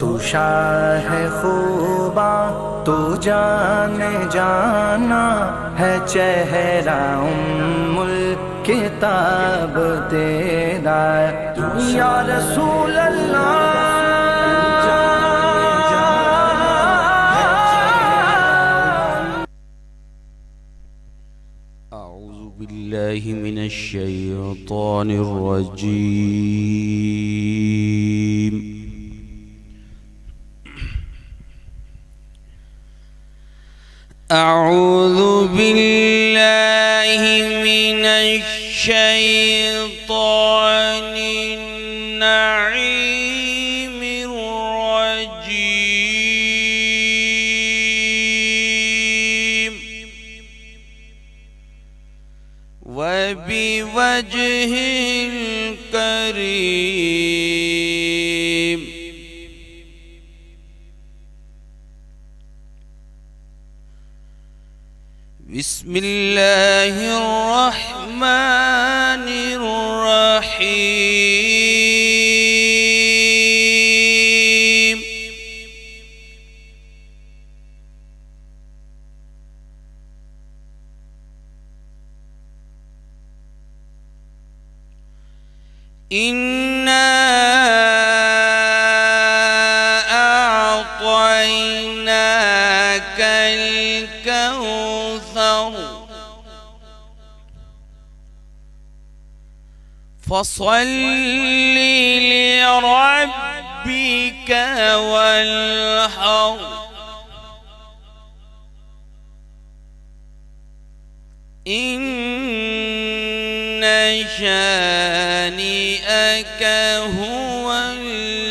तू शाह खूबा तू जाने जाना है, चेहरा उम्मुल किताब तेरा या रसूल अल्लाह। अऊज़ु बिल्लाहि मिनश शैतानिर रजीम। अऊज़ु बिल्लाहि मिनश शैतानिर नईमिर रजीम। वबिवजहिल करीम। बिस्मिल्लाहिर रहमानिर रहीम। इन्ना अअतैनाकल कौसर फसल्लि लिरब्बिक वन्हर। इन्न शानिअक हुवल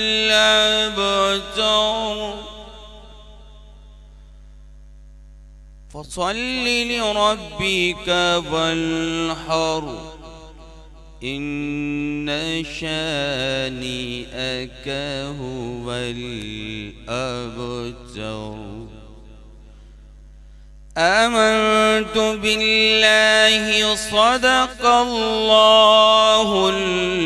अबतर फसल्लि लिरब्बिक वन्हर। इन्न शानिअक हुवल अबतर। आमन्तु बिल्लाहि सदक़ल्लाहुल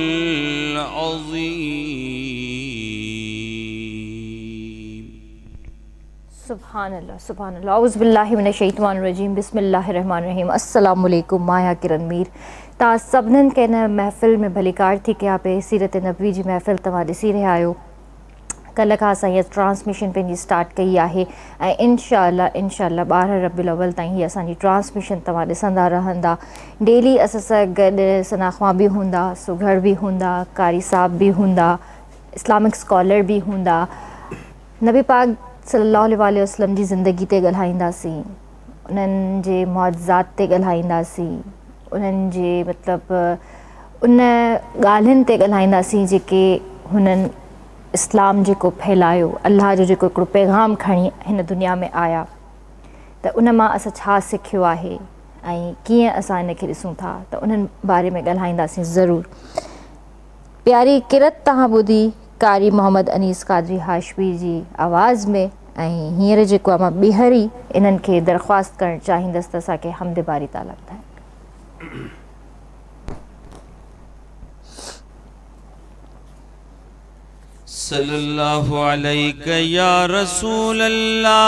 अज़ीम। सुभानअल्लाह सुभानअल्लाह। औज़ु बिल्लाहि मिनश शैतानिर रजीम। बिस्मिल्लाहिर रहमानिर रहीम। अस्सलामु अलैकुम। माया किरण मीर ता सभिनीनि खे न महफ़िल में भलीकार थी कया पे। सीरत नबवी जी महफ़िल तव्हां ॾिसी रहिया आहियो। कल्ह खां असां हीअ ट्रांसमिशन पंहिंजी स्टार्ट कई आहे ऐं इंशाअल्लाह 12 रबीउल अव्वल ताईं हीअ असांजी ट्रांसमिशन तव्हां ॾिसंदा रहंदा। डेली असां सां गॾु सनाख्वा बि हूंदा, सुघड़ बि हूंदा, कारी साहब बि हूंदा, इस्लामिक स्कॉलर बि हूंदा। नबी पाक सल्लल्लाहु अलैहि वसल्लम जी ज़िंदगी ते ॻाल्हाईंदासीं, उन्हनि जे मौजज़ात ते ॻाल्हाईंदासीं, उन्हनि जे मतिलबु उन ॻाल्हियुनि ते ॻाल्हाईंदासीं जेके हुननि इस्लाम जेको फैलायो, अल्लाह जो जेको हिकिड़ो पैगाम खणी हिन दुनिया में आया, त उन मां असां छा सिखियो आहे ऐं कीअं असां इनखे ॾिसूं था, त उन्हनि बारे में ॻाल्हाईंदासीं ज़रूरु। प्यारी किरत तव्हां ॿुधी कारी मोहम्मद अनीस कादरी हाशमी जी आवाज़ में। ऐं हींअर जेको आहे मां ॿीहर ई इन्हनि खे दरख़्वास्त करणु चाहींदसि त असांखे हमद बारी ताला ॿुधाइनि। सल्लल्लाहु अलैका या रसूल अल्लाह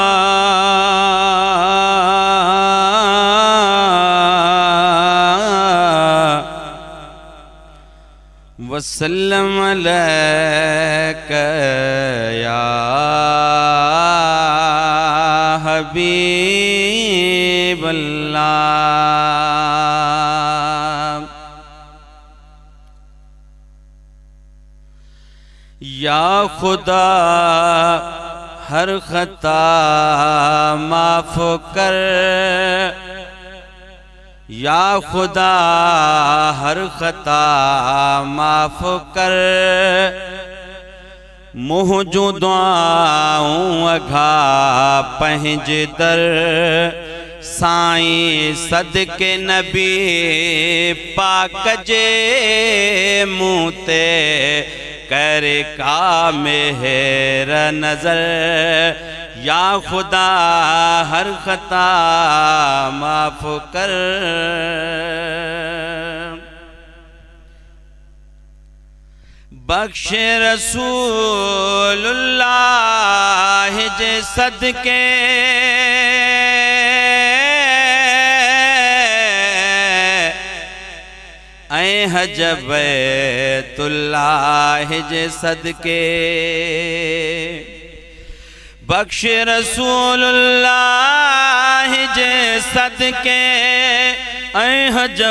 वसल्लम अलैका या हबीब अल्लाह। या खुदा हर खता माफ कर, या खुदा हर खता माफ कर। मुँह जो दुआऊं अघा पंहिंजे दर, साईं सदके नबी पाक जे मुँह ते करे का मेहर नजर। या खुदा हर खता माफ कर। बख्श रसूलुल्लाह जे सदके ऐं हज बैतुल्लाह जे सदके बख्श रसूलुल्लाह जे सदके ऐं हज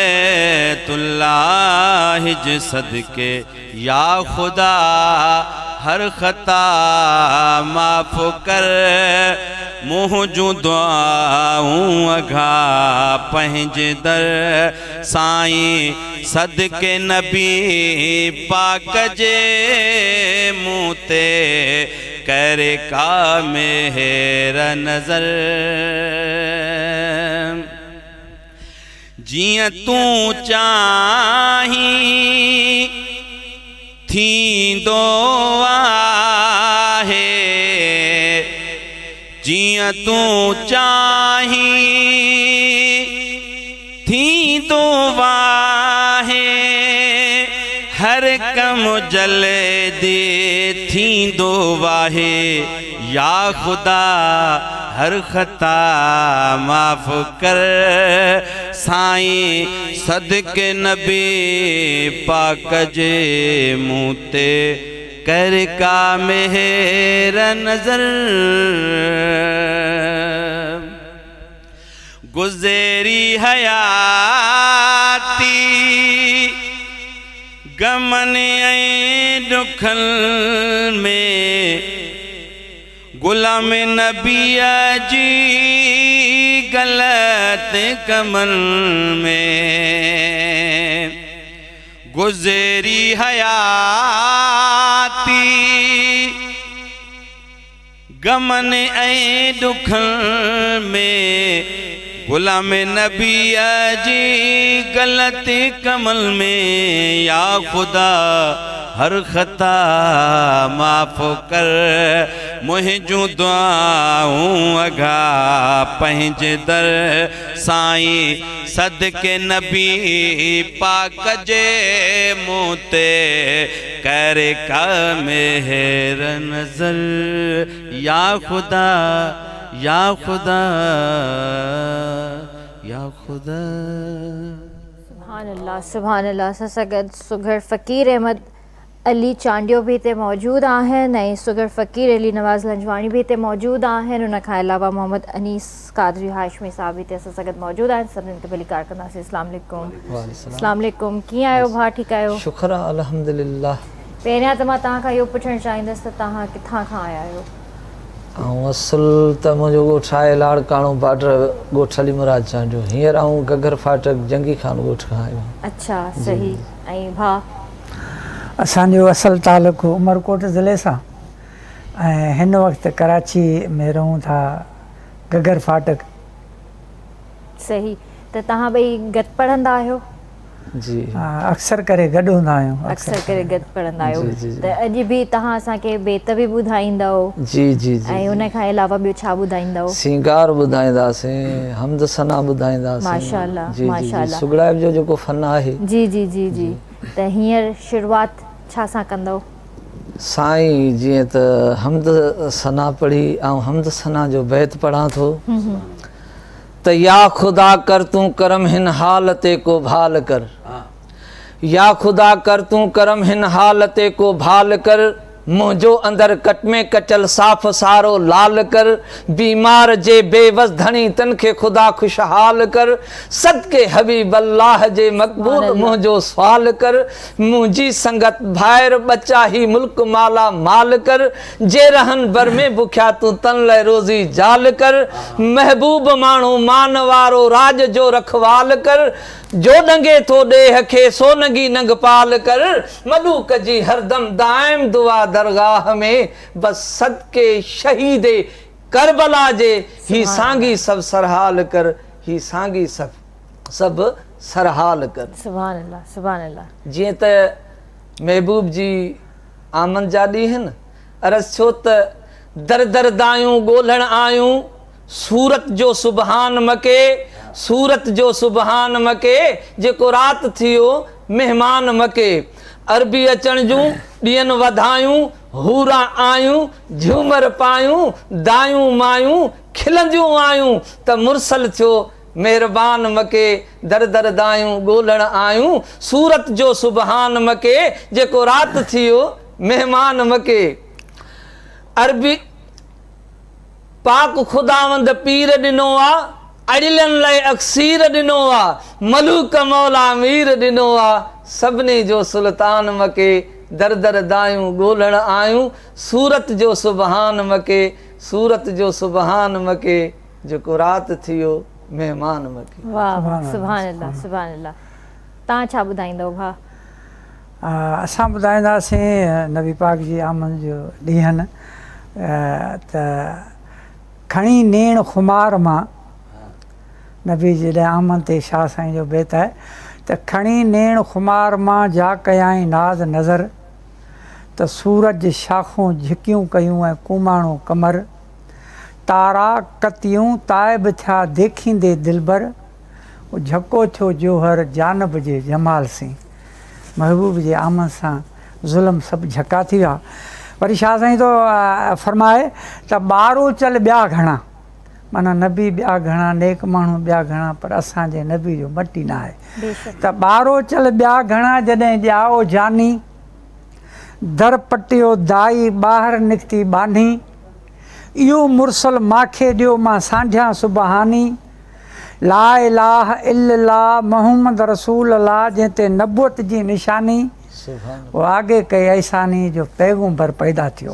बैतुल्लाह जे सदके या खुदा हर ख़ता माफ़ कर मुंहिंजूं दुआऊं अघा पंहिंजे दर साईं सदके नबी पाक जे मूं ते करे का मेहर नज़र जियां तूं चाहीं थींदो आहे जियां तूं चाहीं थींदो आहे हर कम जल्दी थींदो आहे या खुदा हर ख़ता माफ़ कर साईं सदके नबी पाक जे मूं ते कर का मेहर नज़र गुज़ेरी हयाती गमन ऐं दुखन में गुलाम नबीअ जी गलत कमन में गुज़ेरी हयाती गमन ऐं दुखन में गुलाम नबीअ जी गलत कमल में या खुदा हर ख़ता माफ़ कर मुंहिंजूं दुआऊं अघा पंहिंजे दर साईं सदके नबी पाक जे मूं ते करे का मेहर नज़र या खुदा या खुदा या खुदा। सुभान अल्लाह सगद सुगर फ़कीर अहमद अली चांडियो भी हिते मौजूद आहिनि ऐं सुगर फ़कीर अली नवाज़ लंजवाणी भी हिते मौजूद आहिनि उन खां अलावा मोहम्मद अनीस कादरी हाशमी साहब भी हिते असां सां गॾु मौजूद आहिनि सभिनीनि खे भली कार कंदासीं। अस्सलाम वालेकुम कीअं आहियो भाउ ठीकु आहियो? शुक्र आहे अल्हम्दुलिल्लाह। पहिरियां त मां तव्हां खां इहो पुछणु चाहींदसि त तव्हां किथां खां आया आहियो? असल त मुंहिंजो ॻोठु आहे लाड़काणो बॉर्डर ॻोठु अली मुराद चांडियो हींअर गगर फाटक जंगी खान ॻोठ खां आयो। अच्छा सही। ऐं भाउ असांजो असल तालुक़ु उमरकोट ज़िले सां ऐं हिन वक़्तु कराची में रहूं था गगर फाटक। सही। त तव्हां ॿई गॾु पढ़ंदा आहियो? जी अक्सर करे गॾु हूंदा आहियूं। अक्सर करे गॾु पढ़ंदा आहियो त अॼु बि तव्हां असांखे बेत बि ॿुधाईंदव? जी जी जी। ऐं उन खां अलावा ॿियो छा ॿुधाईंदव? सिंगार ॿुधाईंदासीं, हमद सना ॿुधाईंदासीं। माशाअल्लाह माशाअल्लाह। सुगड़ाइब जो जेको फ़न आहे। जी जी जी जी। त हींअर शुरूआति छा सां कंदव? साईं जीअं त हमद सना पढ़ी ऐं हमद सना जो बैत पढ़ां थो त या खुदा कर तूं करम हिन हाल ते को भाल कर या खुदा कर तूं करम हिन हाल ते को भाल कर मुंहिंजो अंदर कट में कचल साफ़ सारो लाल कर बीमार जे बेवस धणी तन खे खुदा खुशहाल कर सदके हबीब अल्लाह जे मक़बूल मुंहिंजो सवाल कर मुंहिंजी संगत भाइर बच्चा ही मुल्क माला माल कर जे रहन बर में बुख्या तूं तन लाइ रोज़ी जाल कर महबूब माण्हू मान वारो राज जो रखवाल कर जो डंगे तो देह खे सोनगी नंग पाल कर मलूक जी हरदम दाइम दुआ दरगाह में बस सदके शहीदे करबला जे ही सांगी सब सरहाल कर ही सांगी सब सरहाल कर। सुभान अल्लाह सुभान अल्लाह। जीअं त महबूब जी आमन जा ॾींहं अरस छो त दर दर दायूं ॻोल्हण आयूं सूरत जो सुबहान मके सूरत जो सुबहान मके जेको रात थियो मेहमान मके अरबी अचण जूं ॾियनि वधायूं, हूरा आयूं झूमर पायूं, दायूं मायूं खिलंदियूं आयूं त मुरसल थियो मेहरबान मके, दर दर दायूं ॻोल्हण आयूं, सूरत जो सुबहान मके, जेको राति थियो मेहमान मके। अरबी पाक खुदावंद पीर ॾिनो आहे, अड़िलनि लाइ अक्सीर ॾिनो आहे, मलूक मौला मीर ॾिनो आहे, सभिनी जो सुल्तान मके, दर दर दायूं ॻोल्हण आयूं, सूरत जो सुबहान मके, सूरत जो सुबहान मके, जेको राति थियो मेहमान मके। वाह सुभान अल्लाह सुभान अल्लाह। तव्हां छा ॿुधाईंदव भाउ? असां ॿुधाईंदासीं नबी पाक जी आमद जो ॾींहंनि त खणी नेण खुमार मां, नबी जॾहिं आमद ते शाह साईं जो बेत आहे त खणी नेण खुमार मां जा कयाई नाज़ नज़र, त सूरज शाखूं झिकियूं कयूं ऐं कुमाणो कमर, तारा कतियूं ताइब थिया देखींदे दिलबर, झको थियो जोहर जानब जे जमाल से, महबूब जे आमद सां ज़ुल्म सभु झका थी विया। वरी शाह साईं तो फरमाए त ॿारो चल ॿिया घणा, माना नबी ॿिया घणा, नेक माण्हू ॿिया घणा, पर असांजे नबी जो मटी न आहे। त ॿारो चल ॿिया घणा जॾहिं ॼाओ जानी, दर पटियो दाई ॿाहिरि निकिती बानी, इहो मुरसल माखे ॾियो मां सांझा सुबहानी, ला इलाहा इल्लल्लाह मुहम्मद रसूल अल्लाह, जंहिं ते नबूअत जी निशानी, वो आगे कई ऐसानी जो पैगंबर पैदा थियो।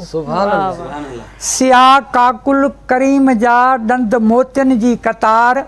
सियाह काकुल करीम जा दंद मोतियन जी कतार,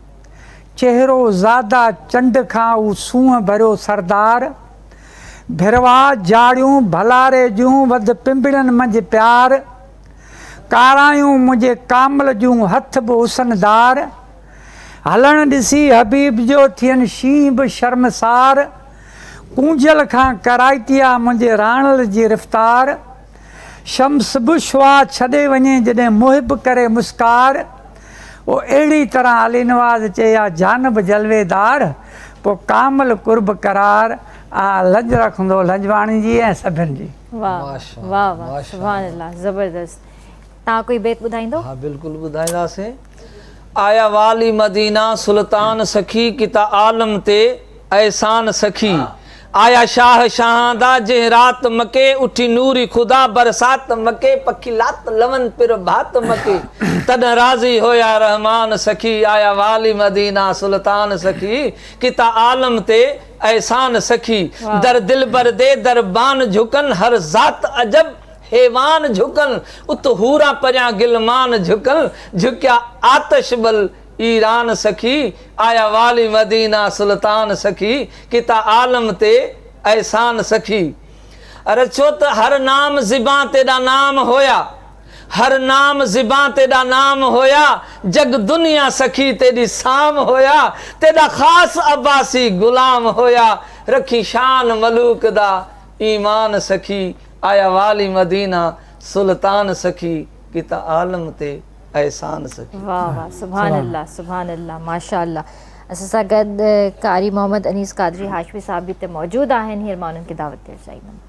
चेहरो ज़ादा चंड खां उ सूंह भरियो सरदार, भिरवा जाड़ियूं भलारे जूं वध पिंबड़नि मंझि प्यार, कारायूं मुंहिंजे कामल जूं हथ बि हुसनदार, हलण ॾिसी हबीब जो थियनि शींहं बि शर्मसार, कूंजल खां कराइतिया मुंहिंजे राणल जी रफ़्तार, शम्स बि शुआ छॾे वञे जॾहिं मुहिब करे मुस्कार, वो अहिड़ी तरह अली नवाज़ चया जानब जलवेदार, पोइ कामल कुर्ब करार, लज रखंदो लजवाणी जी ऐं सभिनि जी। वाह वाह वाह सुभान अल्लाह, ज़बरदस्त। तव्हां कोई बेत ॿुधाईंदो? हाँ बिल्कुल ॿुधाईंदासीं। आया वाली मदीना सुल्तान सखी, किता आलम ते एहसान सखी, आया शाह शहादा जे रात मके, उठी नूरी खुदा बरसात मके, पखी लात लवन पिर भात मके, तद राजी होया रहमान सखी, आया वाली मदीना सुल्तान सखी, किता आलम ते एहसान सखी, दर दिल बर दे दरबान झुकन, हर जात अजब हेवान झुकन, उत हूरा परियां गिलमान झुकन, झुकिया आतश बल ईरान सखी, आया वाली मदीना सुल्तान सखी, किता आलम ते एहसान सखी। अरे छो त हर नाम ज़िबां तेरा नाम होया, हर नाम ज़िबां तेरा नाम होया, जग दुनिया सखी तेरी साम होया, तेरा खास अब्बासी गुलाम होया, रखी शान मलूक दा ईमान सखी, आया वाली मदीना सुल्तान सखी, किता आलम ते एहसान सखी। वाह वाह सुभान अल्लाह सुभान अल्लाह माशाअल्लाह। असां सां गॾु कारी मोहम्मद अनीस कादरी हाशमी साहब भी मौजूद आहिनि, हींअर मां उन्हनि खे दावत ॾियणु चाहींदमि।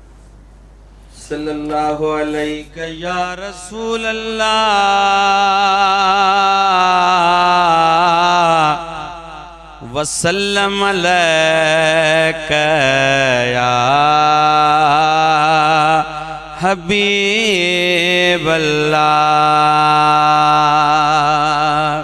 सल्लल्लाहु अलैका या रसूल अल्लाह, वसल्लम अलैका या हबीब अल्लाह।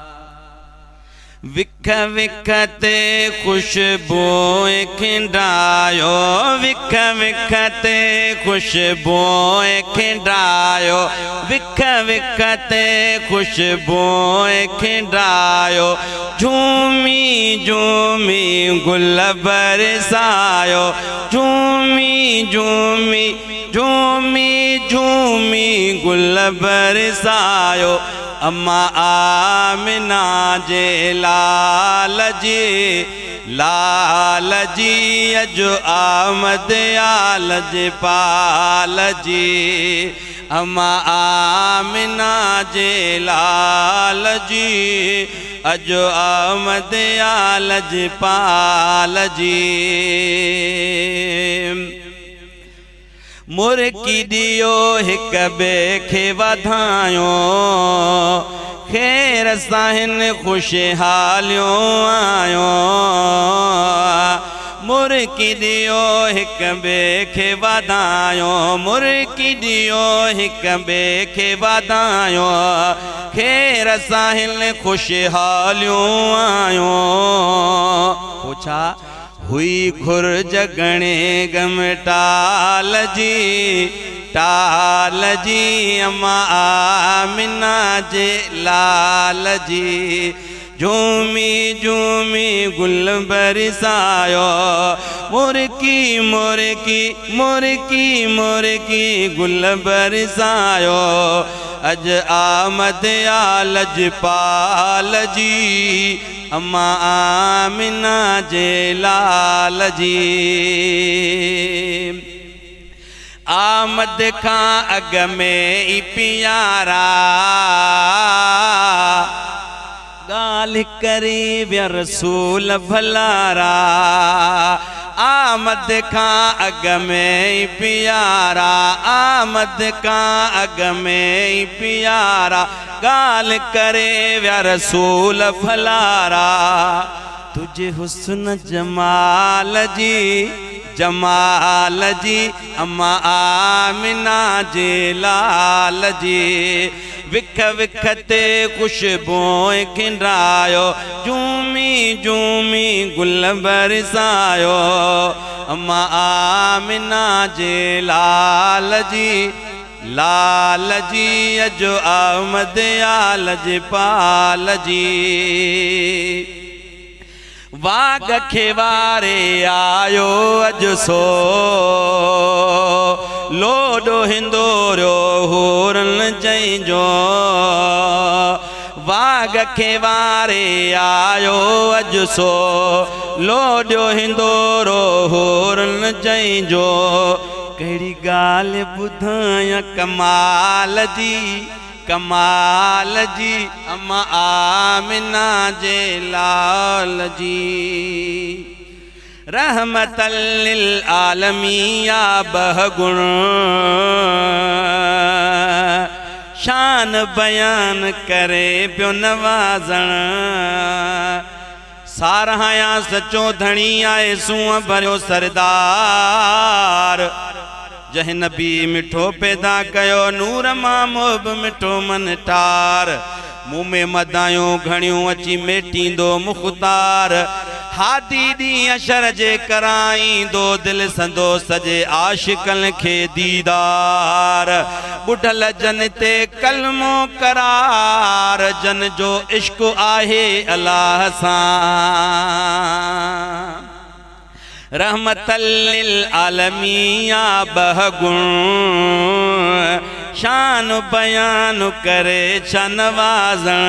विख विख ते खुशबूएं खिंडायो, विख विख ते खुशबूएं खिंडायो, विख विख ते खुशबूएं खिंडायो, झूमी झूमी गुल बरसायो, झूमी झूमी झूमी झूमी गुल बरसायो, अम्मा आमिना जे लाल जी अजो आमद आल जे पाल जी, अम्मा आमिना जे लाल जी अजो आमद आल पाल जी मुर्की दियो हिक बे खे वधायो खैर साहिन खुशहालियों आयो मुर्की दियो हिक बे खे वधायो मुर्की दियो हिक बे खे वधायो खैर साहिल खुशहालियों आयो पूछा हुई खुर जगणे गम टाल जी अम्मा आमिना जे लाल जी झूमी झूमी गुल बरसायो मुर्की मुर्की मुर्की मुर्की गुल बरसायो अज आमद आल पाल जी अम्मा आमिना जे लाल जी आमद खां अग में ई प्यारा गाल करी विया रसूल भलारा आमद खां अग में ई प्यारा आमद खां अग में ई प्यारा गाल करे विया रसूल भलारा तुझे हुस्न जमाल जी अम्मा आमिना जे लाल जी विख विख ते खुशबूएं खिंडायो झूमी झूमी गुल बरसायो अम्मा आमिना जे लाल जी अजो आमद आल पाल जी वाग खे वारे आयो अज सो लोडो हिंदोरियो होरन जंहिंजो वाग खे वारे आयो अज सो लोडो हिंदोरो होरन जंहिंजो कहिड़ी ॻाल्हि ॿुधायां कमाल जी अम्मा आमिना जे लाल जी रहमतल लिल आलमीया बहगुण शान बयान करे पियो नवाज़ण सारहाया सचो धणी आए सूंह भरियो सरदार जह नबी मिठो पैदा कयो नूर मां मोहब मिठो मन टार मुँह में मदायूं घणियूं अची मेटींदो मुख़्तार हादी दी अशर जे कराईंदो दिल संदो सजे आशिकन खे दीदार बुढ़ल जन ते कलमो करार जन जो इश्क आहे अल्लाह सां रहमतल लिल आलमीया बहगुण शान बयान करे नवाज़ण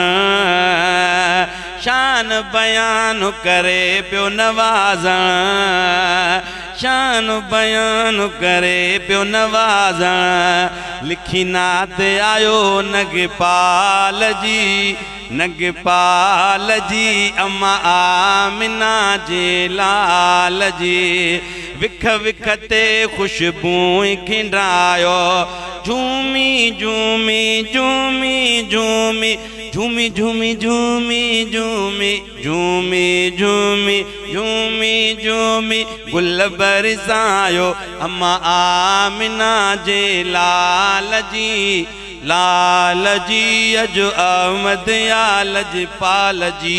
शान बयान करे पियो नवाज़ण शान बयान करे पियो नवाज़ण लिखी नात आयो नगपाल जी अम्मा आमिना जे लाल जी विख विख ते खुशबूएं खिंडायो झूमी झूमी झूमी झूमी झूमी झूमी झूमी झूमी झूमी झूमी झूमी झूमी गुल बरसायो अम्मा आमिना जे लाल जी अजो आमद आल पाल जी।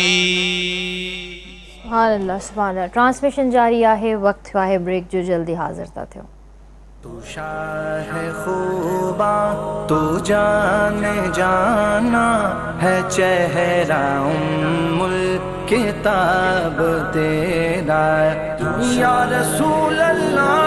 सुभान अल्लाह सुभान अल्लाह। ट्रांसमिशन जारी आहे, वक्त थियो आहे ब्रेक जो, जल्दी हाज़िर था थियो। तू शाह खूबा तू जाने जाना है चेहरा उम्मुल किताब तेरा या रसूल अल्लाह।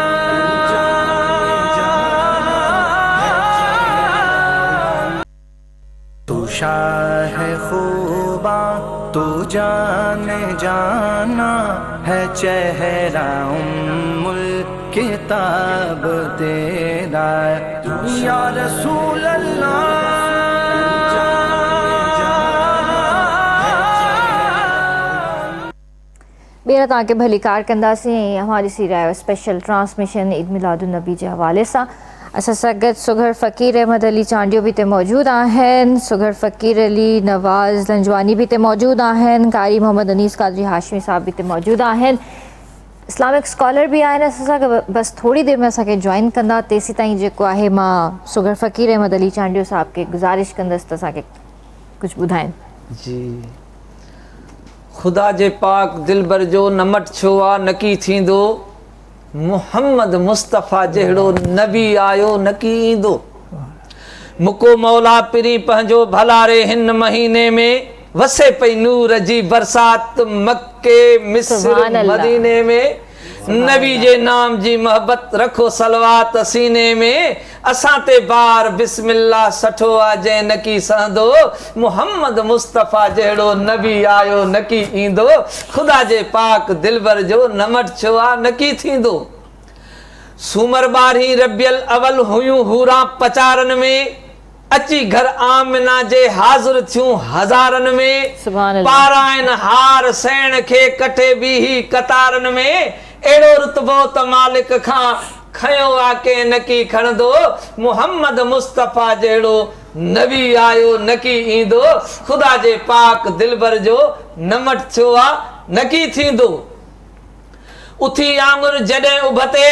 तू शाह खूबा तू जाने जाना है चेहरा उम्मुल किताब तेरा या रसूल अल्लाह। बेरा तव्हांखे भलीकार कंदासीं। हमारी सीरिया स्पेशल ट्रांसमिशन ईद मिलादुन्नबी जे हवाले सां असां सां गॾु सुघड़ फ़क़ीर अहमद अली चांडियो बि हिते मौजूदु आहिनि, सुघड़ फ़क़ीर अली नवाज़ लंजवानी बि हिते मौजूदु आहिनि, कारी मोहम्मद अनीस कादरी हाशमी साहब बि हिते मौजूदु आहिनि, इस्लामिक स्कॉलर बि आहिनि। असां सां गॾु बसि थोरी देरि में असांखे जॉइन कंदा। तेसीं ताईं जेको आहे मां सुघड़ फ़क़ीर अहमद अली चांडियो साहब खे गुज़ारिश कंदसि त असांखे कुझु ॿुधाइनि। जी ख़ुदा जे पाक दिलबर जो नमट छो आहे नकी थींदो, मुहम्मद मुस्तफ़ा जहिड़ो नबी आयो नकी ईंदो। मुको मौला पिरी पंहिंजो भलारे हिन महीने में वसे पई नूर जी बरसात मक्के मिस्र मदीने में। नबी जे नाम जी मोहब्बत रखो सलवात सीने में, असां ते बार बिस्मिल्लाह सठो आ जंहिं नकी सहंदो, मुहम्मद मुस्तफ़ा जहिड़ो नबी आयो नकी ईंदो। ख़ुदा जे पाक दिलबर जो नमट छो आ नकी थींदो। सूमर 12 रबियल अवल हुयूं हूरा पचारनि में, अची घर आमिना जे हाज़िर थियूं हज़ारनि में। पाराइन हार सैण खे कटे भी ही कतारनि में, एड़ो रुतबो त मालिक खां खयो आ के नकी खणंदो, मुहम्मद मुस्तफ़ा जहिड़ो नबी आयो नकी ईंदो। ख़ुदा जे पाक दिलबर जो नमट थियो आ नकी थींदो। उथी आंगुर जॾहिं उभते,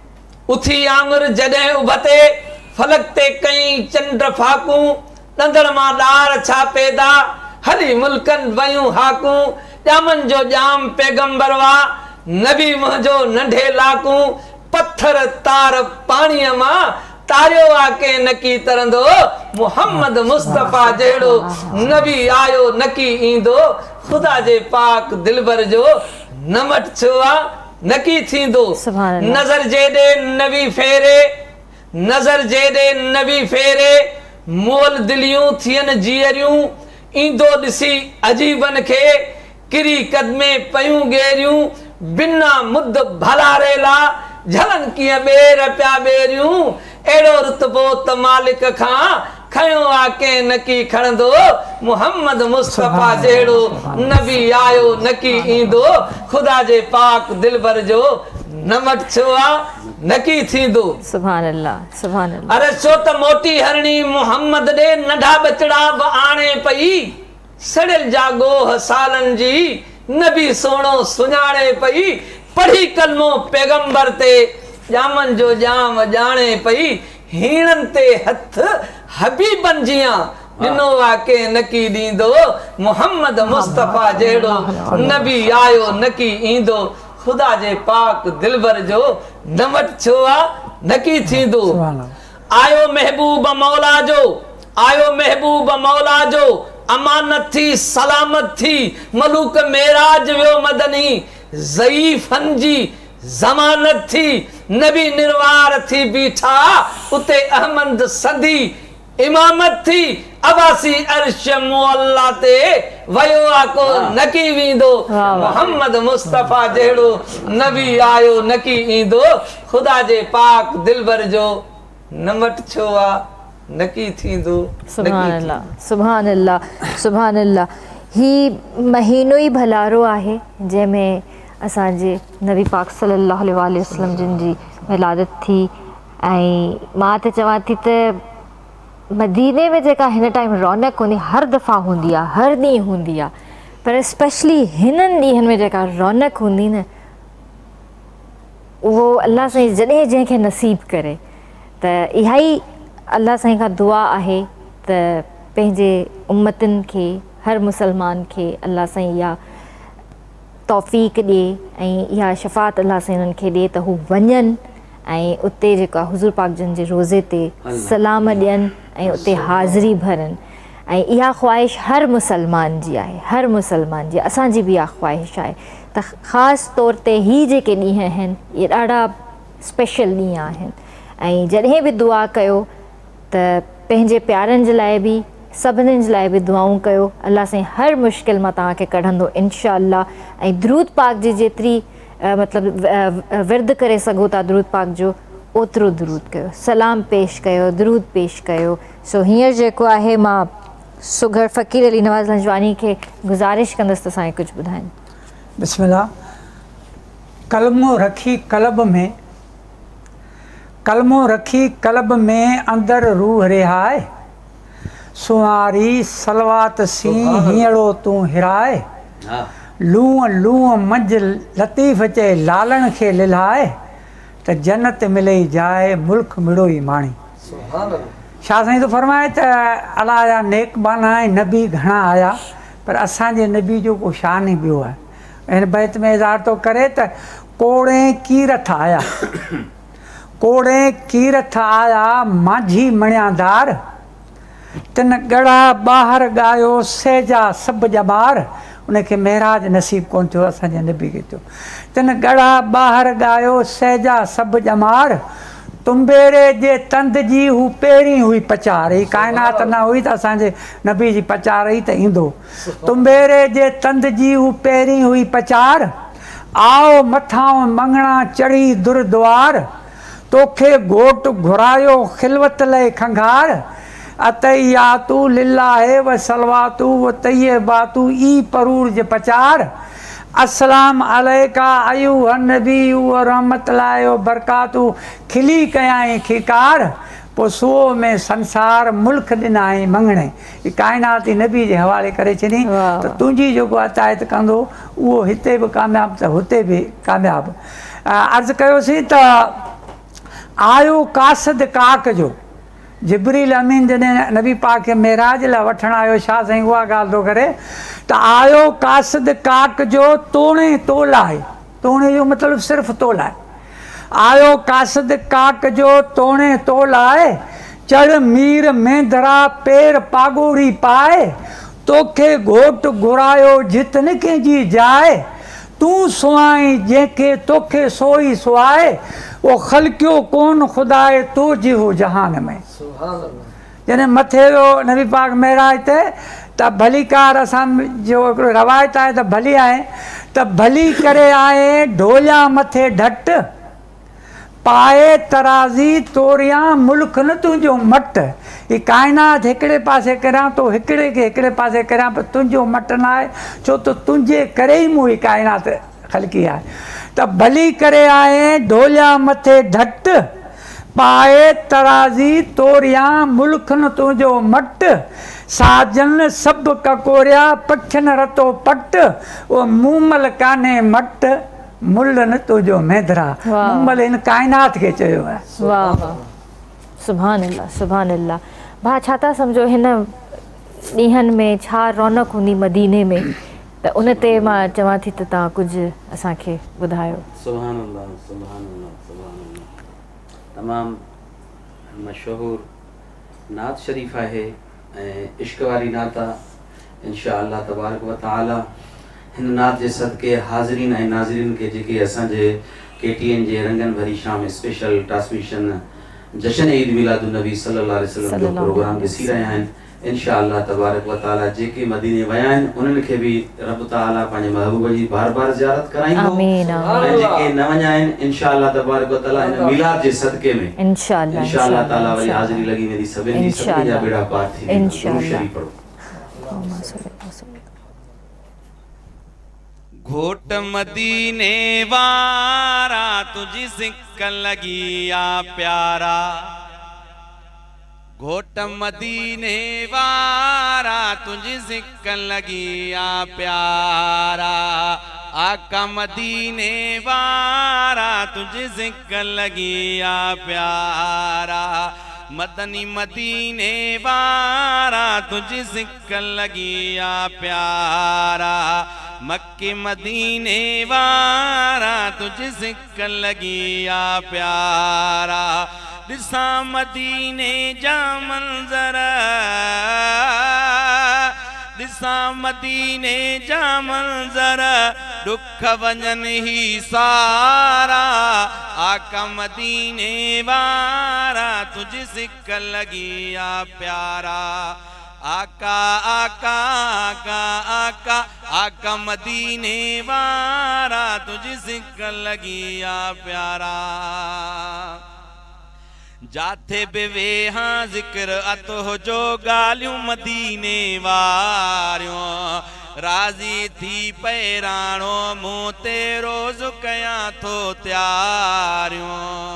उथी आंगुर जॾहिं उभते, फलक ते कई चंड फाकूं, ॾंदड़ मां ॾार छा पैदा, हली मुल्कनि वयूं हाकूं। ॼामनि जो ॼाम पैगंबर वा, नबी मुंहिंजो नंढे लाकूं। पत्थर तार पाणीअ मां, तारियो आ के नकी तरंदो, मुहम्मद मुस्तफ़ा जहिड़ो नबी आयो नकी ईंदो। ख़ुदा जे पाक दिलबर जो नमट छो आ नकी थींदो। नज़र जेॾे नबी फेरे, नज़र जेॾे नबी फेरे, मोल दिलियूं थियनि जीअरियूं, ईंदो ॾिसी अजीबनि खे, किरी कदमे पयूं गेरियूं। बिना मुद भलारेला, झलन कीअं ॿेर पिया ॿेरियूं। अहिड़ो रुतबो त मालिक खां खयो आ के नकी खणंदो, मुहम्मद मुस्तफ़ा जहिड़ो नबी आयो नकी ईंदो। ख़ुदा जे पाक दिलबर जो नमट छो आ नकी थींदो। सुभान अल्लाह, सुभान अल्लाह। अरे छो त मोटी हरणी मुहम्मद ॾे नंढा बचड़ा बि आणे पई, सड़ियल जा गोह सालनि जी नबी सोणो सुञाणे पई। पढ़ी कलमो पैगंबर ते, ॼामनि जो ॼाम ॼाणे पई। हीणनि ते हथ हबीबन जियां, ॾिनो आ के नकी ॾींदो, मुहम्मद मुस्तफ़ा जहिड़ो नबी आयो नकी ईंदो। ख़ुदा जे पाक दिलबर जो नमट छो आ नकी थींदो। आयो महबूब मौला जो, आयो महबूब मौला जो, अमानत थी सलामत थी, मलूक मेराज वियो मदनी, ज़ईफ़नि जी ज़मानत थी। नबी निर्वार थी बीठा, उते अहमद सदी इमामत थी। अबासी अर्श मुअल्ला ते वयो आ को नकी वींदो, मुहम्मद मुस्तफ़ा जहिड़ो नबी आयो नकी ईंदो। ख़ुदा जे पाक दिलबर जो नमट छो आ नकी थींदो। सुभान अल्लाह, सुभान अल्लाह, सुभान अल्लाह। ही महीनो ई भलारो आहे जंहिंमें असांजे नबी पाक सल्लल्लाहु अलैहि वसल्लम जिन जी विलादत थी। ऐं मां त चवां थी त मदीने में जेका हिन टाइम रौनक हूंदी, हर दफ़ा हूंदी आहे, हर ॾींहुं हूंदी आहे, पर स्पेशली हिननि ॾींहंनि में जेका रौनक हूंदी न, उहो अल्लाह साईं जॾहिं जंहिंखे नसीब करे। त इहा ई अल्लाह साईं खां दुआ आहे त पंहिंजे उम्मतनि खे, हर मुसलमान खे अल्लाह साईं इहा तौफ़ीक़ ॾिए ऐं इहा शफ़ात अल्लाह साईं उन्हनि खे ॾिए त हू वञनि ऐं उते जेका हुज़ूर पाक जन जे रोज़े ते सलाम ॾियनि ऐं उते हाज़िरी भरनि। ऐं इहा ख़्वाहिश हर मुसलमान जी आहे, हर मुसलमान जी, असांजी बि इहा ख़्वाहिश आहे त ख़ासि तौर ते ही जेके ॾींहं आहिनि, इहे ॾाढा स्पेशल ॾींहं आहिनि। ऐं जॾहिं बि दुआ कयो त पंहिंजे प्यारनि जे लाइ बि, सभिनीनि जे लाइ बि दुआऊं कयो। अल्लाह साईं हर मुश्किल मां तव्हांखे कढंदो इंशा अल्लाह। ऐं दरूद पाक जी जेतिरी मतलब विर्द करे सघो था दुरूद पाक जो ओतिरो दुरूद कयो, सलाम पेश कयो, दुरूद पेश कयो। सो हींअर जेको आहे मां सुगर फ़कीर अली नवाज़ लंजवानी के गुज़ारिश कंदसि त असांखे कुझु ॿुधाइनि। बिस्मिल्लाह। कलमो रखी कल्ब में अंदर रूह रिहाए, सुवारी सलवात सी हींअड़ो तूं हिराए, लूअ लूअ मंझि लतीफ़ चए लालण खे लिलाए, त जन्नत मिले जाए मुल्क मिड़ो ई माणी। शाह साईं तो फरमाए त अला जा नेकबाना ऐं नबी घणा आया पर असांजे नबी जो को शान ई ॿियो आहे। हिन बैत में इज़हार तो करे त कोड़े कीरथ आया, कोड़े कीरथ आया माझी मणियादार, तिन गड़ा ॿाहिरि ॻायो सेजा सभु जबार। उनखे महराज नसीब कोन थियो, असांजे नबी खे थियो। तिन गड़ा ॿाहिरि ॻायो सेजा सभु जमार, तुम्बेरे जे तंद जी हू पहिरीं हुई पचार। ही काइनात न हुई त असांजे नबी जी पचार ई त ईंदो। तुम्बेरे जे तंद जी हू पहिरीं हुई पचार, आओ मथां मंगणा चढ़ी दुरद्वार, तोखे घोट घुरायो खिलवत लए खंघार, अतैयातू लिल्लाहे व सलवातू व तैयबातू ई परूर जे पचार, अस्सलाम अलैका अयूहन नबी व रहमतुल्लाहि व बरकातू, खिली कयाई खिकार, पोइ सुओ में संसार मुल्क ॾिनाई मंगणे। ही काइनात ई नबी जे हवाले करे छॾी त तुंहिंजी जेको अतायत कंदो उहो हिते बि कामयाबु त हुते बि कामयाबु। अर्ज़ु कयोसीं त आयो कासद काक जो, जिब्रील अमीन जॾहिं नबी पाक खे मेराज लाइ वठणु आयो, शाह साईं उहा ॻाल्हि थो करे त आयो कासद काक जो तोणे तोलाए, तोणे जो मतिलबु सिर्फ़ु तोलाए। आयो कासद काक जो तोणे तोलाए, चढ़ मीर मेंदरा पेर पागोड़ी पाए, तोखे घोट घुरायो जितन कंहिंजी जाए, तूं सुहाई जंहिंखे तोखे सोई सुहाए, वो खलकियो कोन खुदाए तो जिहो जहान में। जॾहिं मथे जो नबी पाक मेराज ते त भलीकार असां जो हिकिड़ो रवायत आहे त भली आहे त भली करे आए ढोलिया मथे ढट, पाए तराज़ी तोरिया मुल्क न तुंहिंजो मट। ही काइनात हिकिड़े पासे करियां तो हिकिड़े खे हिकिड़े पासे करियां पर तुंहिंजो मट न आहे, छो त तुंहिंजे करे ई मूं ही काइनात ख़लकी आहे। त भली करे आए ढोलिया मथे ढट, पाए तराज़ी तोरिया मुल्क न तुंहिंजो मट, साजन सभु ककोरिया पखियन रतो पट, वो मूमल कान्हे मट, मुल न तुंहिंजो मेदरा। मूमल इन काइनात खे चयो आहे। वाह वाह, सुभान अल्लाह सुभान अल्लाह। भाउ छा था सम्झो हिन ॾींहंनि में छा रौनक हूंदी मदीने में, त उन ते मां चवां थी त तव्हां कुझु असांखे ॿुधायो। सुभान अल्लाह सुभान अल्लाह सुभान अल्लाह। तमामु मशहूर नात शरीफ़ आहे ऐं इश्क वारी नात आहे। इंशाअल्लाह तबारक व तआला हिन नात जे सदके हाज़रीन ऐं नाज़रीन के जेके असांजे KTN जे रंगन भरी शाम स्पेशल ट्रांसमिशन जश्न ईद मिलादुन नबी सल्लल्लाहु अलैहि वसल्लम जो प्रोग्राम ॾिसी रहिया आहिनि। इंशाअल्लाह तबारक व तआला जेके मदीने विया आहिनि उन्हनि खे बि रब तआला पंहिंजे महबूब जी बार बार ज़ियारत कराईंदो। आमीन आमीन। ऐं जेके न विया आहिनि इंशाअल्लाह तबारक व तआला हिन मिलाद जे सदके में इंशाअल्लाह ताला वरी हाज़िरी लगी वेंदी, सभिनी जी सभिनी जा बेड़ा पार थी वेंदा। शरीफ़ पढ़ो। घोट मदीने वारा तुझी सिक लगी आ प्यारा, घोट मदीने वारा तुझी सिक लगी आ प्यारा, आका मदीने वारा तुझी सिक लगी आ प्यारा, मदनी मदीने वारा तुझी सिक लगी आ प्यारा, मक्के मदीने वारा तुझे सिक लगी आ प्यारा, दिसा मदीने जा मंजर, दिसा मदीने जा मंजर, दुख वंजन ही सारा, आका मदीने वारा तुझे सिक लगी आ प्यारा, आका आका आका आका आका मदीने वारा तुझी सिक लगी आ प्यारा। जाथे बेवे हाँ जिक्र अतो जो गालियों मदीने वारियों राजी थी पैराणो मुँह ते रोज कया थो त्यारियों।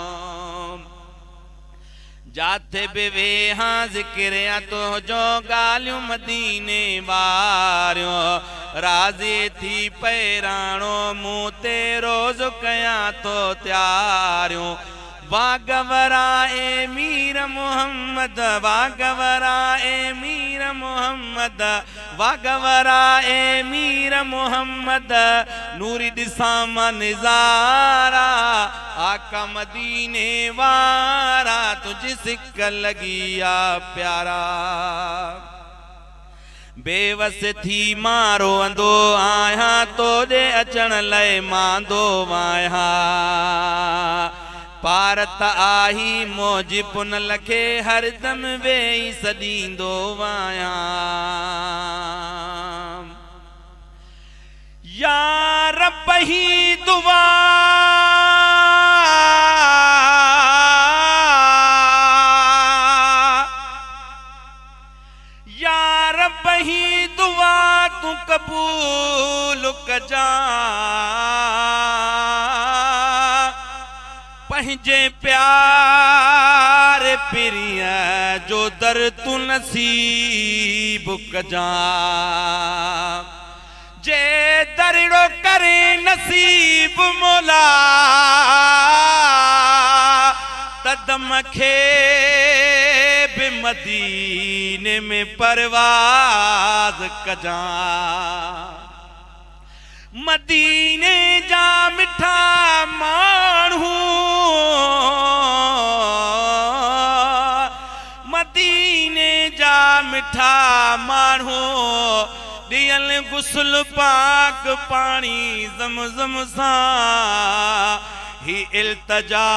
जाथे बेवे हाँ जिक्र अतो जो गालियों मदीने वारियों राजी थी पैराणो मुँह ते रोज कया थो त्यारियों। वागवरा ए मीर मोहम्मद वागवरा ए मीर मोहम्मद वागवरा ए मीर मोहम्मद नूरी दिसामा निजारा आका मदीने वारा तुझ सिक लगी आ प्यारा। बेवस थी मारो अंदो आया तो दे अचण लय मांदो वाया पारत आही मौज पुन लखे हरदम वेई सदींदो वाया। या रब ही दुआ या रब ही दुआ तू कबूल कजा पंहिंजे प्यार पिरिया जो दर तू नसीब कजा। जे दरिड़ो करे नसीब मोला तदम खे बि मदीने में परवाज कजा। मदीने जा मिठा माण्हू मदीने जा मिठा माण्हू दियल गुस्ल पाक पानी ज़मज़म सां ही इल्तजा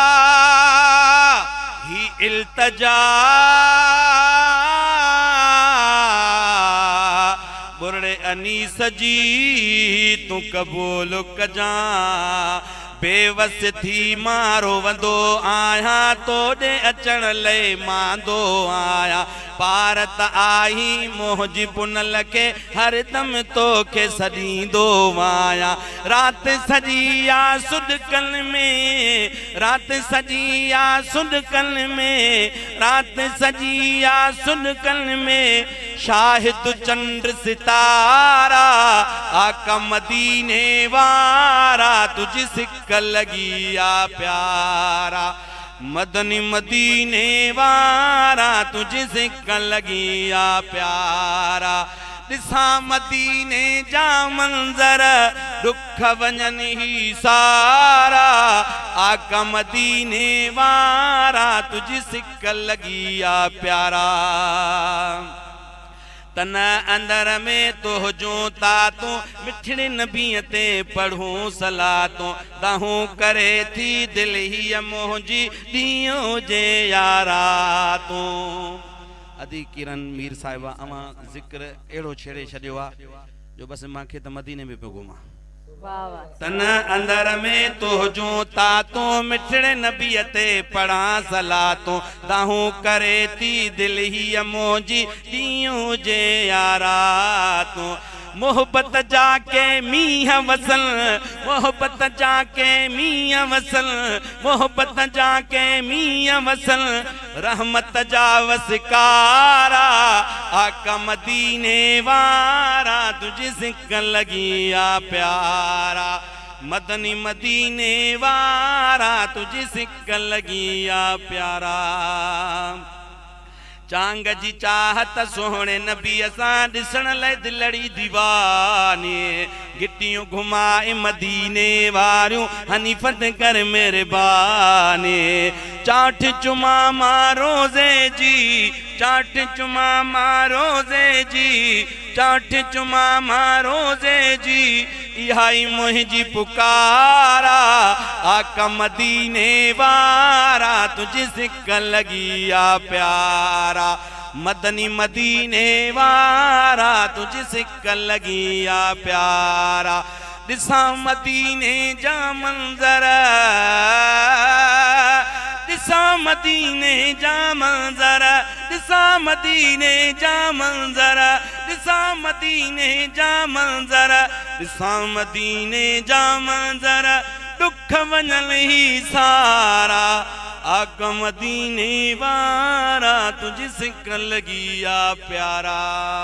बुरड़े अनीस जी तू कबूल कजा। बेवस थी मारो वंदो आया तो दे अचण लय मांदो आया पारत आई मोहज पुन लखे हरदम तो के सदींदो वाया। रात सजिया सुडकल में रात सजिया सुडकल में रात सजिया सुडकल में शाहिद चंद्र सितारा आका मदीने वारा तुझ सिक लगी आ प्यारा। मदनी मदीने वारा तुझ सिक लगी आ प्यारा। दिसा मदीने जा मंजर दुख वंजन ही सारा आका मदीने वारा तुझ सिक लगी आ प्यारा। तन अंदर में तो जो तातू मिठड़े नबी ते पढ़ूं सलातों दाहूं करे थी दिल ही मोहजी दियो जे यारा तू। अदी किरण मीर साहिबा अमा जिक्र एड़ो छेड़े छड़ियो आ जो बस मांखे त मदीने में पे घुमा। तन अंदर में तो जो तातो मिठड़े नबी ते पढ़ा सलातों दाहूं करे थी दिल ही मोजी दियो जे यारा तू। मोहब्बत जाके मीह वसल मोहब्बत जाके मीह वसल मोहब्बत जाके मीह वसल रहमत जा वसकारा आका मदीने वारा तुझ सिक लगी आ प्यारा। मदनी मदीने वारा तुझ सिक लगी आ प्यारा। चांग जी चाहत सोहणे नबी असां ॾिसण लाइ दिलड़ी दीवाने गिटियूं घुमाए मदीने वारियूं हनीफत कर मेहरबाने। चाठ चुमा रोज़े जी चाठ चुमा रोज़े जी चाठ चुमा रोज़े जी इहाई मुंहिंजी पुकारा आका मदीने वारा तुझ सिक लगी आ प्यारा। मदनी मदीने वारा तुझ सिक लगी या प्यारा दिसा मदीने जा मंजर दिसा मदीने जा मंजर दिसा मदीने जा मंजर दिसा मदीने जा मंजर दिसा मदीने जा मंजर दुख वञल ही सारा आग मदीने वारा तुझ सिक लगी या प्यारा।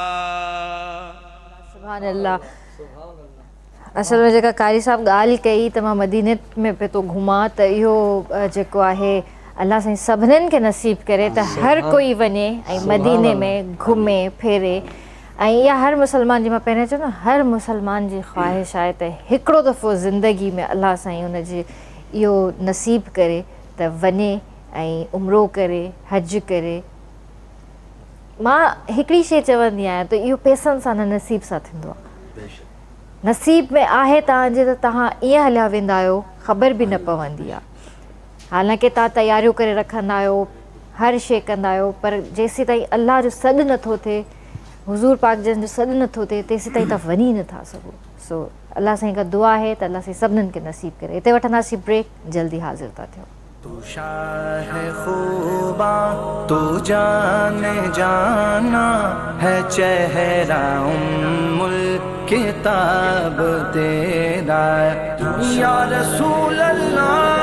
सुभान अल्लाह। असल में जेका कारी साहब ॻाल्हि कई त मां मदीने में पे तो घुमां त इहो जेको आहे अल्लाह साईं सभिनीनि खे नसीब करे त हर कोई वञे ऐं मदीने में घुमे फिरे ऐं इहा हर मुसलमान जी मां पहिरें चयो न हर मुसलमान जी ख़्वाहिश आहे त हिकिड़ो दफ़ो ज़िंदगी में अल्लाह साईं हुन जी इहो नसीब करे त वञे ऐं उमिरो करे हज करे। मां हिकिड़ी शइ चवंदी आहियां त इहो पैसनि सां न नसीब सां थींदो आहे। नसीब में आहे तव्हांजे त तव्हां ईअं हलिया वेंदा आहियो ख़बर बि न पवंदी आहे। हालांकि तव्हां तयारियूं करे रखंदा आहियो हर शइ कंदा आहियो पर जेसीं ताईं अल्लाह जो सॾु नथो थिए हुज़ूर पाक जन जो सॾु नथो थिए तेसीं ताईं तव्हां वञी नथा सघो। सो अल्लाह साईं खां दुआ आहे त अल्लाह साईं सभिनीनि खे नसीब करे। हिते वठंदासीं ब्रेक, जल्दी हाज़िर था थियूं। तू शाह खूबा तू जाने जाना है चेहरा उम्मुल किताब तेरा या रसूल अल्लाह।